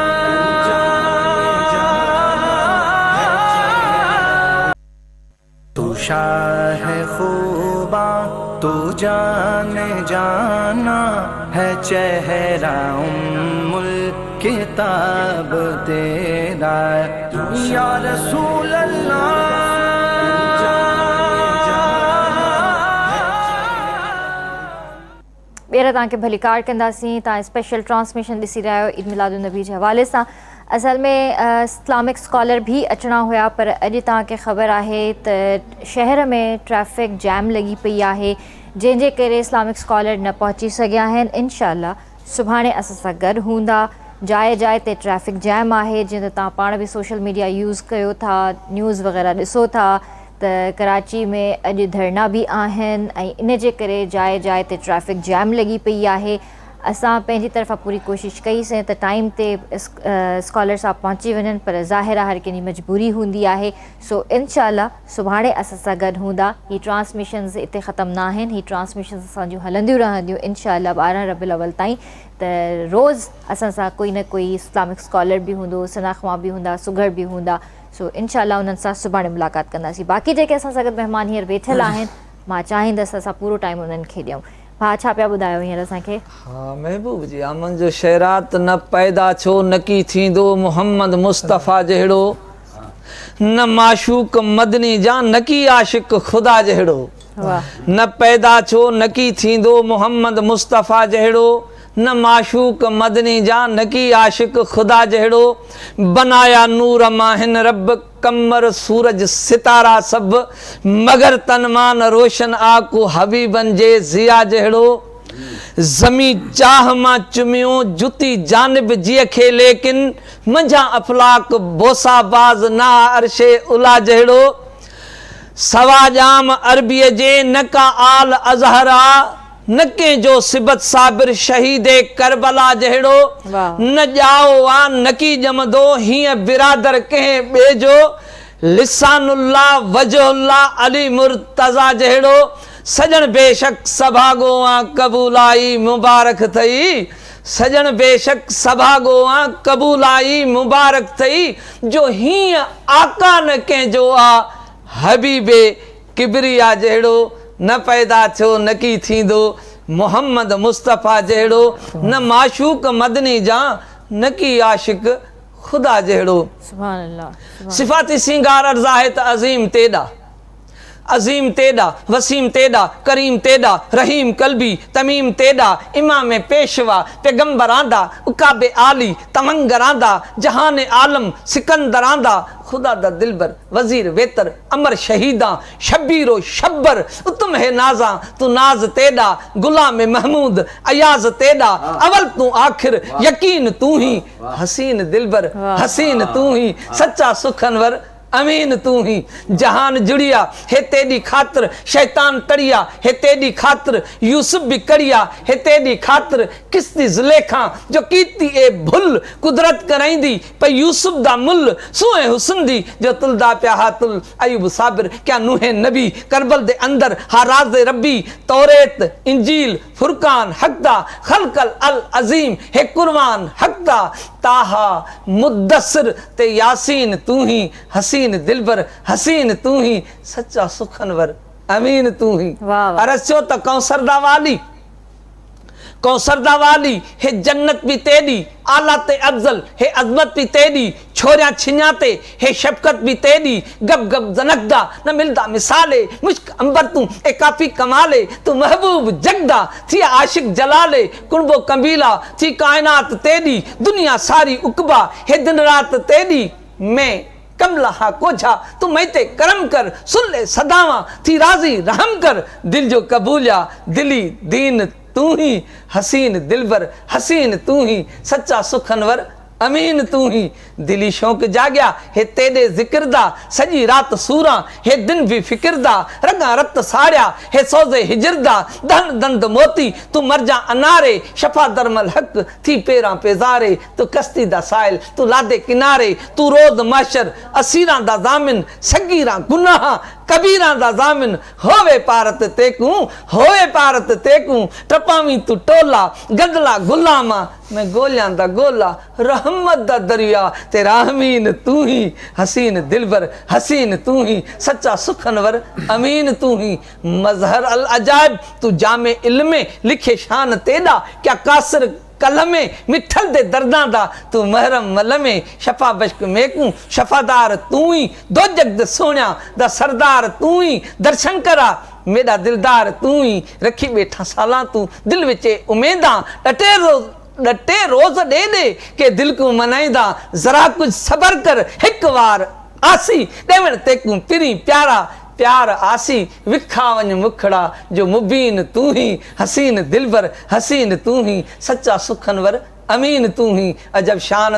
तू शाह खूबा तू जाने जाना है चेहरा उम्मुल किताब तेरा या रसूल अल्लाह। ॿीहर तव्हांखे भलीकार कंदासीं। तव्हां स्पेशल ट्रांसमिशन ॾिसी रहिया आहियो ईद मिलादुन नबी जे हवाले सां। असल में इस्लामिक स्कॉलर भी अचणा हुआ पर अॼु तव्हांखे ख़बर आहे त शहर में ट्रैफिक जैम लगी पई आहे जंहिंजे करे इस्लामिक स्कॉलर न पहुची सघिया आहिनि। इंशाअल्लाह सुभाणे असां सां गॾु हूंदा। जाए जाए ते ट्रैफिक जैम आहे जीअं त तव्हां पाण बि सोशल मीडिया यूज़ कयो था, न्यूज़ वग़ैरह ॾिसो था त कराची में अॼु धरना बि आहिनि ऐं इन जे करे जाए जाए ते ट्रैफिक जैम लगी पई आहे। असां पंहिंजी तरफ़ां पूरी कोशिशि कईसीं त टाइम ते स्कॉलर साहब पहुची वञनि पर ज़ाहिर आहे हर कंहिंजी मजबूरी हूंदी आहे। सो इंशाअल्लाह सुभाणे असां सां गॾु हूंदा। ही ट्रांसमिशन्स हिते ख़तमु न आहिनि, ही ट्रांसमिशन्स असांजूं हलंदियूं रहंदियूं इंशाअल्लाह 12 रबीउल अव्वल ताईं। त रोज़ असां सां कोई न कोई इस्लामिक स्कॉलर बि हूंदो, सनाख़्वा बि हूंदा, सुघड़ बि हूंदा। सो इंशाअल्लाह उन्हनि सां सुभाणे मुलाक़ात कंदासीं। बाक़ी जेके असां सां गॾु महिमान हींअर वेठल आहिनि मां चाहींदसि असां पूरो टाइम उन्हनि खे ॾियूं। भाउ छा पिया ॿुधायो हींअर असांखे? हाँ महबूब जी आमन जो शहरात न पैदा छो न की थींदो मोहम्मद मुस्तफ़ा जहिड़ो न माशूक मदनी जा न की आशिक खुदा जहिड़ो। न पैदा छो न की थींदो मोहम्मद मुस्तफ़ा जहिड़ो न माशूक मदनी जा न की आशिक खुदा जहिड़ो। बनाया नूर माहिन रब कमर सूरज सितारा सब मगर तनमान रोशन आकू हबीबन जे ज़िया जहिड़ो। ज़मी चाह मां चुमियो जुती जानिब जिए खे लेकिन मंझा अफलाक बोसाबाज ना अरशे उला जहिड़ो। सवा जाम अरबीअ जे नका आल अज़हरा न कंहिंजो सिबत साबिर शहीदे करबला जहिड़ो। न ॼाओ आ न की ॼमंदो हीअं बिरादर कंहिं ॿिए जो लिसानुल्लाह वजहुल्लाह अली मुर्तज़ा जहिड़ो। सजन बेशक सभागो आ कबूलाई मुबारक थई सजन बेशक सभागो आ कबूलाई मुबारक थई जो हीअं आका न कंहिंजो आ हबीबे किबरिया जहिड़ो। न पैदा थियो न की थींदो मोहम्मद मुस्तफ़ा जहिड़ो न माशूक मदनी जा न की आशिक खुदा जहिड़ो। सुभान अल्लाह। सिफ़ाती सिंगार अर्ज़ा है त अज़ीम तेॾा अज़ीम तेॾा वसीम तेॾा करीम तेॾा रहीम कल्बी तमीम तेॾा इमाम पेशवा पैगंबर आंदा उकाबे आली तमंगर आंदा जहान आलम सिकंदर आंदा खुदा दा दिलबर वजीर वेतर अमर शहीदा शबीरो शब्बर तुम है नाजा तू नाज तेॾा गुलाम महमूद अयाज तेॾा अवल तू आखिर यकीन तू ही हसीन दिलबर हसीन तू ही सच्चा सुखनवर अमीन तू ही। जहान जुड़िया हे तेरी खातिर शैतान तड़िया, हे तेरी खातिर यूसुफ भी कड़िया, हे तेरी खातिर किस्ती जुलेखा जो कीती ए भुल कुदरत कराईंदी पर यूसुफ दा मुल सुए हुस्न दी जो तुलदा प्या हातुल अयूब साबिर। क्या नूहे नबी करबल दे अंदर हाराज रब्बी तौरेत इंजील फुरकान हकदा खलकल अल अजीम हे कुरबान हकदा ताहा मुद्दसर ते यासीन तू ही हसीन दिलबर हसीन तू ही सच्चा सुखनवर अमीन तू ही। अरस्यो तो कौसरदा वाली हे जन्नत भी तेरी आला ते अफजल हे अजमत भी तेरी छोरिया छिन्याते हे शफकत भी तेरी गब गब जनकदा न मिलदा मिसाले मुश्क अंबर तू ए काफी कमाले तू महबूब जगदा थी आशिक जलाले कुर्बो कबीला थी कायनात तेरी दुनिया सारी उकबा हे दिन रात तेरी मैं कमला कोझा तू मैते करम कर सुन ले सदावा थी राजी रहम कर दिल जो कबूलिया दिली दीन तू ही हसीन दिलबर हसीन तू ही सच्चा सुखनवर अमीन तू ही। दिली शौक जाग्या हे तेरे जिक्रदा सजी रात सूरा हे दिन भी फिक्रदा रगा रत साड़िया हे सोजे हिजरदा धन दंद मोती तू मरजा अनारे शफा दरमल हक थी पेरा पेजारे तू कस्ती दा साइल तू लादे किनारे तू रोज माशर असीरा दा जामिन सगीरा गुनाह कबीरा दा जामिन होवे पारत तेकू टपावी तू टोला गदला गुलामा मैं गोलियां दा गोला रहमत दा दरिया तेरा अमीन तू ही हसीन दिलबर हसीन तू ही सच्चा सुखनवर अमीन तू ही। मजहर अल अजायब तू जामे इल्मे लिखे शान तेदा क्या कासर कलमे मिठल दे दर्दां दा तू महरम मलमे शफा बश्क मेकू शफादार तू ही दो जगद सोनिया दा सरदार तू ही दर्शन करा मेरा दिलदार तू ही रखी बैठा साला तू दिल विचे उमेदा डटे रोज दे दे के दिल को मनाईदा जरा कुछ सबर कर एक बार आसी देवण तेकू पिरी प्यारा प्यार आसी विखावन मुखड़ा जो मुबीन तू ही हसीन दिलबर हसीन तू ही सच्चा सुखनवर अमीन तू ही। अजब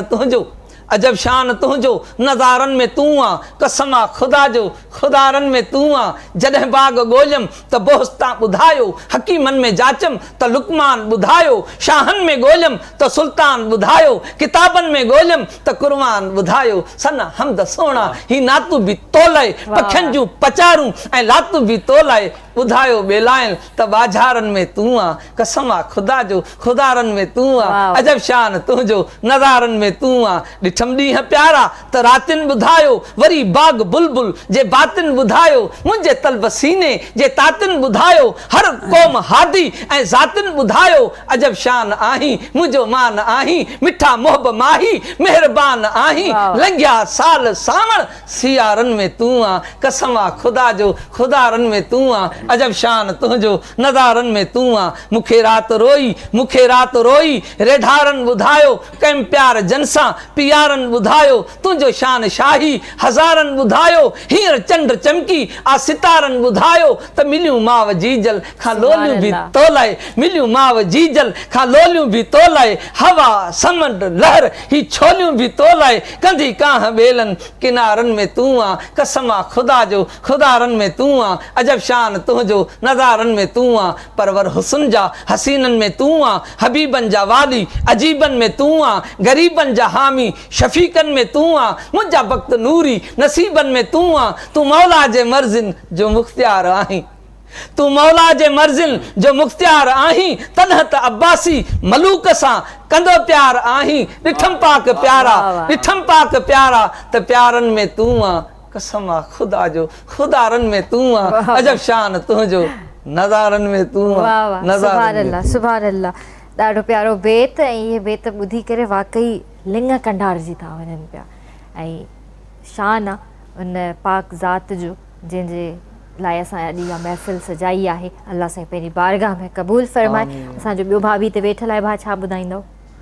शान तुझो नज़ारन में तू आ कसमा खुदा जो खुदारन में तू आ जॾहिं बाग गोलम त बोस्ता ॿुधायो हकीमन में जाचम त लुकमान ॿुधायो शाहन में गोलम त सुल्तान ॿुधायो किताबन में गोलम त कुरआन ॿुधायो सन हमद सोना ही नातू भी तोलाए पखियन जूं पचारूं ऐं लातू भी तोलाए ॿुधायो बेलाइन त बाज़ारन में तू आ कसमा खुदा जो खुदारन में तू आ अजब शान तुझो नज़ारन में तू आ ॾिठम ॾींहं प्यारा त रातिन ॿुधायो वरी बाग बुलबुल जे बातिन ॿुधायो मुंहिंजे तलब सीने जे तातिन ॿुधायो हर क़ौम हादी ऐं ज़ातिन ॿुधायो अजब शान आहीं मुंहिंजो मान आहीं मिठा मोहब माही मेहरबान आहीं लंघिया साल सावण सियारन में तू आ कसमा खुदा जो खुदारन में तू आ अजब शान तुझो नज़ारन में तू आ मुखे रात रोई रेढारन ॿुधायो कम प्यार जनसा पियारन ॿुधायो तुझो शान शाही हज़ारन ॿुधायो हींअर चंड चमकी आ सितारन ॿुधायो त मिलियूं माव जीजल खां लोलियूं भी तोलाए मिलियूं माव जीजल खां लोलियूं भी तोलाए हवा समंड लहर ही छोलियूं भी तोलाए कंधी काह बेलन किनारन में तू आ कसमा खुदा जो खुदारन में तू आ अजब शान तुझो नज़ारन में तू आ परवर हुस्न जा हसीनन में तू आ हबीबन जा वाली अजीबन में तू आ गरीबन जा हामी शफीकन में तू आ मुंजा वक्त नूरी नसीबन में तू आ तू मौला जे मर्जिन जो मुख्तियार आहीं तू मौला जे मर्जिन जो मुख्तियार आहीं तन्ह त अब्बासी मलूक सां कंदो प्यार आहीं ॾिठम पाक प्यारा त प्यारन में तू आ कसमा खुदा जो खुदारन में तू आ अजब शान तुझो नज़ारन में तू आ नज़ारन सुभान अल्लाह ॾाढो प्यारो बेत ऐं इहे बेत ॿुधी करे वाकई लिंग कंडारजी था वञनि पिया ऐं शान आहे उन पाक ज़ात जो जंहिंजे लाइ असां अॼु इहा महफ़िल सजाई आहे अल्लाह साईं पंहिंजी बारगाह में क़बूल फरमाए। असांजो ॿियो भाउ बि हिते वेठल आहे भाउ छा ॿुधाईंदव?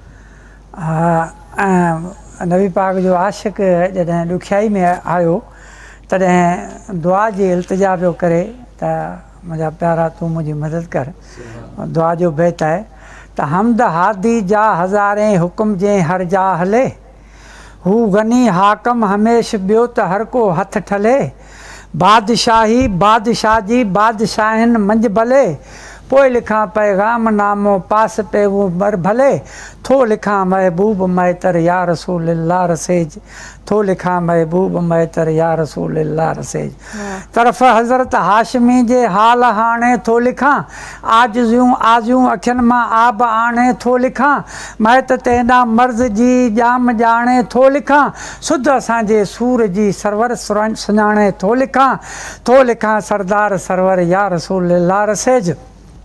नबी पाक जो आशिक़ जॾहिं ॾुखियाई में आयो तॾहिं दुआ जी इल्तिजा पियो करे त मुंहिंजा प्यारा तूं मुंहिंजी मदद कर। दुआ जो बैत आहे त हमद हादी जा हज़ारे हुकुम जे हर जा हले हू गनी हाकम हमेश ॿियो त हर को हथ ठले, बादशाही बादशाह जी बादशाहनि मंझि भले, पोइ लिखां पैगाम नामो पास पे वो मर भले, थो लिखां महबूब मैतर या रसूल अल्लाह रसेज, थो लिखां महबूब मैतर या रसूल अल्लाह रसेज। तरफ़ हज़रत हाशमी जे हाल हाणे थो लिखां, आजियूं अखियुनि मां आब आणे थो लिखां, महत तेना मर्ज़ जी जाम ॼाणे थो लिखां, सुध असांजे सूर जी सरवर सुञाणे थो लिखां सरदार सरवर या रसूल अल्लाह रसेज।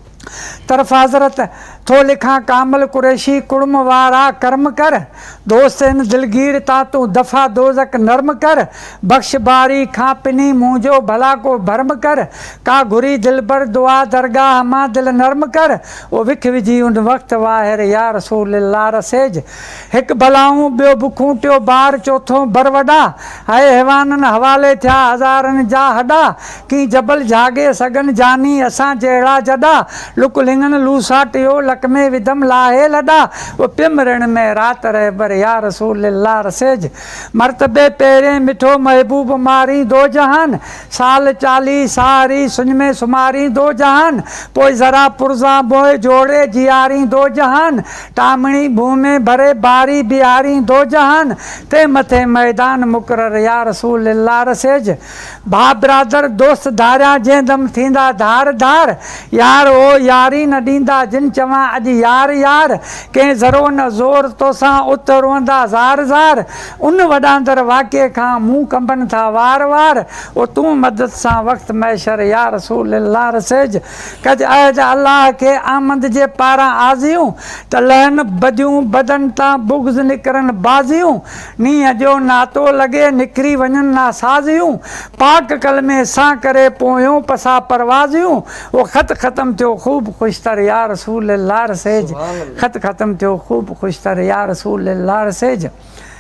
तरफ़ हज़रत थो लिखां कामल कुरैशी कुड़म वारा कर्म कर, दोस्तन दिलगीर ता तू दफ़ा दोज़क नर्म कर, बख्श बारी खां पिनी मुंहिंजो भला को भरम कर, का घुरी दिल पर दुआ दरगाह मां दिल नर्म कर, वो विख विझी उन वक़्त वाहिर या रसूल अल्लाह रसेज। हिकु भलाऊं ॿियो बुखूं टियों बार चौथों बर वॾा, हाय हैवाननि हवाले थिया हज़ारनि जा हॾा, की जबल जागे सघनि जानी असां जहिड़ा जॾा, लुक लिंगन लूसा टियो लक में विदम लाहे लॾा, वो पिमरण में रात रहबर या रसूल अल्लाह रसेज। मर्तबे पहिरें मिठो महबूब मारी दो जहान, साल 40 सारी सुन में सुमारी दो जहान, पोइ ज़रा पुरज़ा बोए जोड़े जियारी दो जहान, टामणी भूमे भरे बारी बिहारी दो जहान, ते मथे मैदान मुकरर या रसूल अल्लाह रसेज। भा बिरादर दोस्त धारिया जंहिं दम थींदा धार धार, यार ओ यारी न ॾींदा जिन चवां अॼु यार यार, कंहिं ज़रो न ज़ोर तोसां उत रोंदा ज़ार ज़ार, उन वॾांदर वाक़े खां मुंहुं कंबनि था वार वार, ओ तूं मदद सां वक़्तु मैशर या रसूल अल्लाह रसेज। कज अहद अल्लाह खे आमद जे पारां आज़ियूं, त लहन बदियूं बदन तां बुग़्ज़ निकिरनि बाज़ियूं, नींहं जो नातो लॻे निकिरी वञनि ना साज़ियूं, पाक कलमे सां करे पोयूं पसा परवाज़ियूं, वो ख़त ख़तम थियो ख़ूब ख़ुशतर या रसूल अल्लाह रसेज, ख़त ख़तम थियो ख़ूब ख़ुशतर या रसूल अल्लाह रसेज।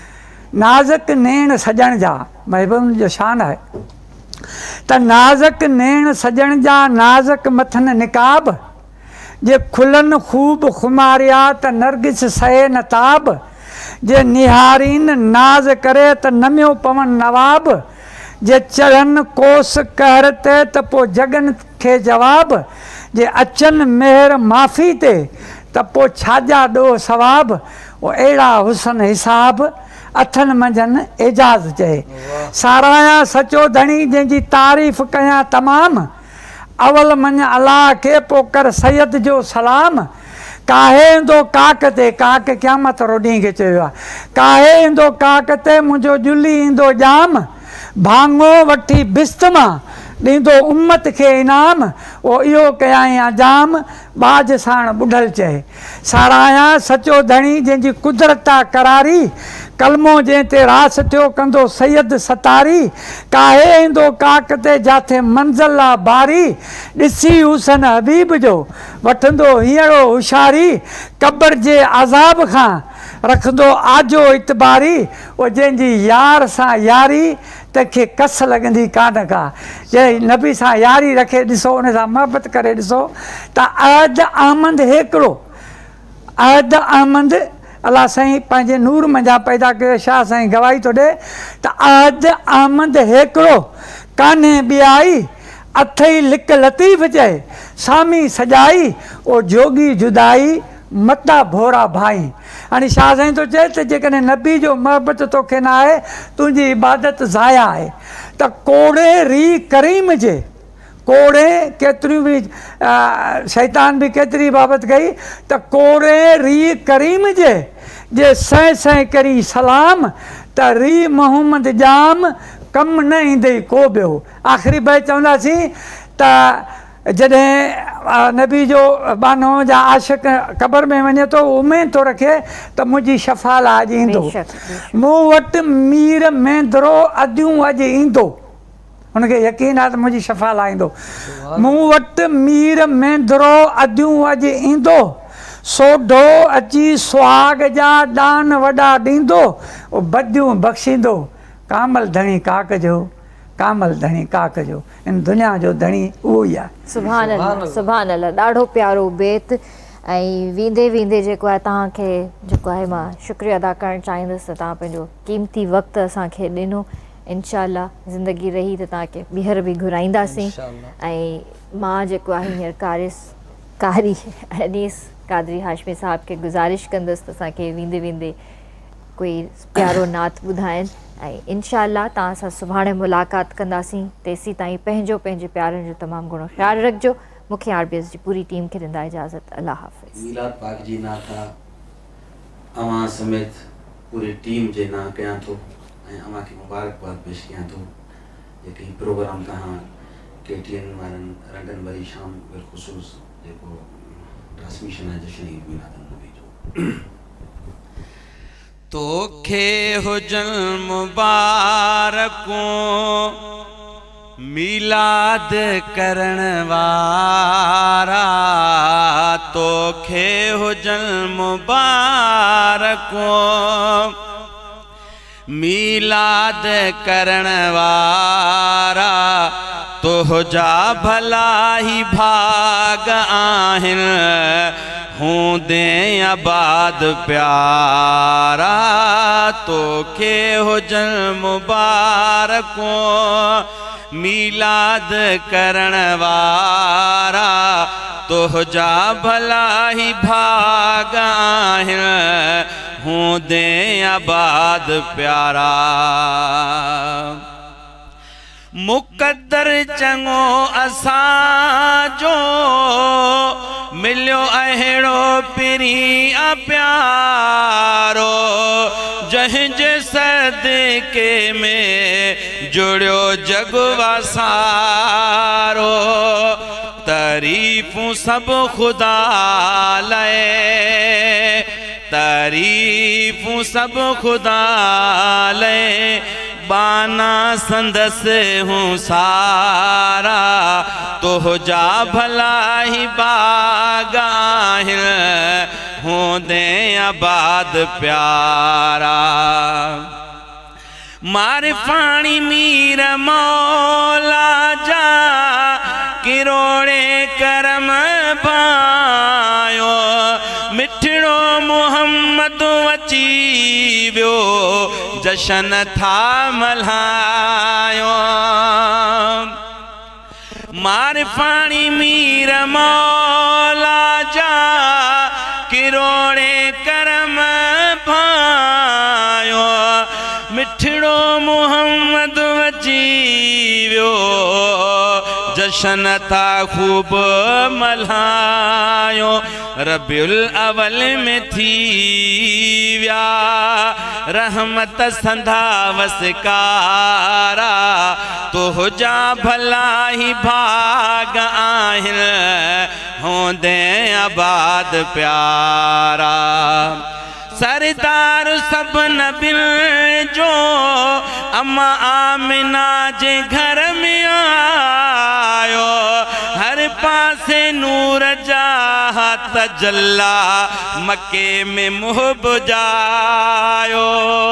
नाज़क नेण सजण जा महबूब जो शान आहे, त नाज़क नेण सजण जा नाज़क मथन निकाब, जे खुलन खूब खुमारिया त नरगिस सहे नताब, जे निहारीन नाज़ करे त नमियो पवन नवाब, जे चढ़न कोस कहर ते त पोइ जगन खे जवाब, जे अचन मेहर माफ़ी ते त पोइ छाजा ॾो सवाब, वो अहिड़ा हुसन हिसाब अथन मंझन एजाज़ चए। साराया सचो धणी जंहिंजी तारीफ़ कयां तमामु, अवल मञ अलाह खे पोइ कर सैयद जो सलाम, काहे ईंदो काक ते, काक क़यामत रो ॾींहुं खे चयो आहे, काहे ईंदो काक ते मुंहिंजो जुली ईंदो जाम, भाङो वठी बिस्त मां ॾींदो उम्मत खे इनाम, ओ इहो कयाई जाम बाज साण ॿुढल चए। साराया सचो धणी जंहिंजी कुदरत आहे करारी, कलमो जंहिं ते रास थियो कंदो सैयद सतारी, काहे ईंदो काक ते जाथे मंज़िल आहे बारी, ॾिसी हुसन हबीब जो वठंदो हींअरो होशियारी, क़ब्र जे अज़ाब खां रखंदो आजो इतबारी, ओ जंहिंजी यार सां यारी तंहिंखे कस लॻंदी कान का, जंहिं नबी सां यारी रखे ॾिसो उन सां मोहबत करे ॾिसो त अहद अहमद हिकिड़ो, अहद अहमद अलाह साईं पंहिंजे नूर मंझां पैदा कयो, शाह साईं गवाही थो ॾिए त अहद अहमद हिकिड़ो, कान्हे ॿियाई अथई लिक लतीफ़ चए, सामी सजाई ओ जोगी जुदाई मता भोरा भाई। हाणे शाह साईं थो चए त जेकॾहिं नबी जो मोहबत तोखे न आहे तुंहिंजी इबादत ज़ाया आहे, त कोड़े री करीम जे, कोड़े केतिरियूं बि शैतान बि केतिरी बाबत कई, त कोड़े री करीम जे सह सह करी सलाम, त री मोहम्मद जाम कमु न ईंदई को ॿियो। आख़िरी बैत चवंदासीं त जॾहिं नबी जो बानो जा आशिक़ क़बर में वञे थो, उमेद थो रखे त मुंहिंजी शफ़ा लाइ अॼु ईंदो, मूं वटि मीर मेंदरो अॼु ईंदो, हुनखे यकीन आहे त मुंहिंजी शफ़ा लाइ ईंदो, मूं वटि मीर मेंदरो अॼु ईंदो, सोढो अची सुहाग जा दान वॾा ॾींदो, उहो बदियूं बख़्शींदो, कामल धणी काक जो, कामल धणी काक जो, इन दुनिया जो धणी उहो ई आहे। सुभान अल्लाह, सुभान अल्लाह, ॾाढो प्यारो बेत। ऐं वेंदे वेंदे जेको आहे तव्हांखे जेको आहे मां शुक्रिया अदा करणु चाहींदुसि त तव्हां पंहिंजो क़ीमती वक़्तु असांखे ॾिनो। इंशाअल्लाह ज़िंदगी रही त तव्हांखे ॿीहर बि घुराईंदासीं। ऐं मां जेको आहे हींअर कारी अनीस कादरी हाशमी साहब खे गुज़ारिश कंदुसि त असांखे वेंदे वेंदे कोई प्यारो नात ॿुधाइनि ऐं इंशाअल्लाह तव्हां सां सुभाणे मुलाक़ात कंदासीं। तेसीं ताईं पंहिंजे प्यारनि जो तमामु घणो ख़्यालु रखिजो। मूंखे RBS जी पूरी टीम खे ॾींदा इजाज़त। अल्लाह हाफ़िज़। मीलाद पाक जी नाता अवां समेत पूरी टीम जे नाम कयां थो ऐं अवां खे मुबारकबाद पेश कयां थो जेके प्रोग्राम तव्हां KTN वारनि रंगनि वारी शाम बिलख़ुसूस जेको ट्रांसमिशन आहे जश्न ईद मीलाद नबी जो। तोखे हुजन मुबारकूं मीलाद करण वारा, तोखे हुजन मुबारकूं मीलाद करण वारा, तुझा भला ही भाग आहिनि हूंदे आबाद प्यारा, तोखे हुजन मुबारकूं मीलाद करण वारा, तुझा भला ही भाग आहिनि हूंदे आबाद प्यारा। मुक़द्दर चङो असांजो मिलियो अहिड़ो पिरीं प्यारो, जंहिंजे सदके में जुड़ियो जग वासारो, तारीफ़ूं सभु ख़ुदा लाइ, तारीफ़ूं सभु ख़ुदा लाइ, बाना संदस हूँ सारा, तुझा भला ही बाग आहिनि हूंदे आबाद प्यारा। मार पाणी मीर मौला जा किरोड़े करम भायो, मिठड़ो मोहम्मद अची वियो जशन था मल्हायो। मार पाणी मीर मौला जा किरोड़े करम भायो, मिठड़ो मोहम्मद अची वियो जशन था खूब मल्हायो। रबिउल अवल में थी विया रहमत संधा वसकारा, तुझा भला ही भाग आहिनि हूंदे आबाद प्यारा। सरदार सब नबियुनि जो अम्मा आमिना जे घर में आयो, हर पासे नूर जा तजल्ला मके में मुँह बुझायो।